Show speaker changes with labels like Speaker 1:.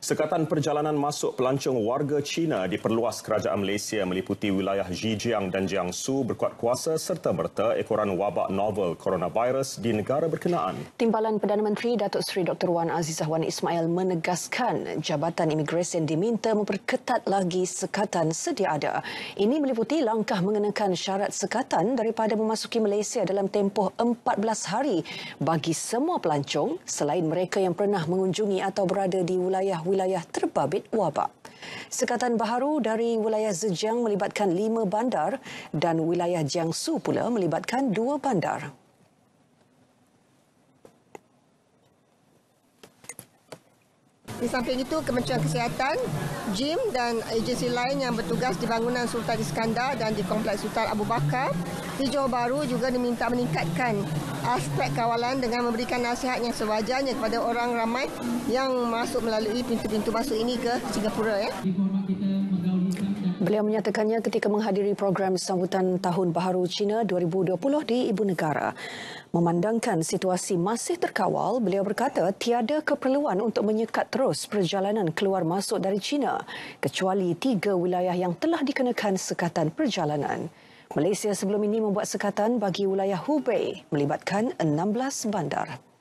Speaker 1: Sekatan perjalanan masuk pelancong warga Cina diperluas kerajaan Malaysia meliputi wilayah Zhejiang dan Jiangsu berkuat kuasa serta-merta ekoran wabak novel coronavirus di negara berkenaan.
Speaker 2: Timbalan Perdana Menteri Datuk Seri Dr. Wan Azizah Wan Ismail menegaskan Jabatan Imigresen diminta memperketat lagi sekatan sedia ada. Ini meliputi langkah mengenakan syarat sekatan daripada memasuki Malaysia dalam tempoh 14 hari bagi semua pelancong selain mereka yang pernah mengunjungi atau berada di wilayah terbabit wabak. Sekatan baharu dari wilayah Zhejiang melibatkan 5 bandar dan wilayah Jiangsu pula melibatkan 2 bandar.
Speaker 3: Di samping itu, Kementerian Kesihatan, JIM dan agensi lain yang bertugas di bangunan Sultan Iskandar dan di Kompleks Sultan Abu Bakar di Johor Bahru juga diminta meningkatkan aspek kawalan dengan memberikan nasihat yang sewajarnya kepada orang ramai yang masuk melalui pintu-pintu masuk ini ke Singapura.
Speaker 2: Beliau menyatakannya ketika menghadiri program sambutan Tahun Baharu Cina 2020 di Ibu Negara. Memandangkan situasi masih terkawal, beliau berkata tiada keperluan untuk menyekat terus perjalanan keluar masuk dari China kecuali 3 wilayah yang telah dikenakan sekatan perjalanan. Malaysia sebelum ini membuat sekatan bagi wilayah Hubei melibatkan 16 bandar.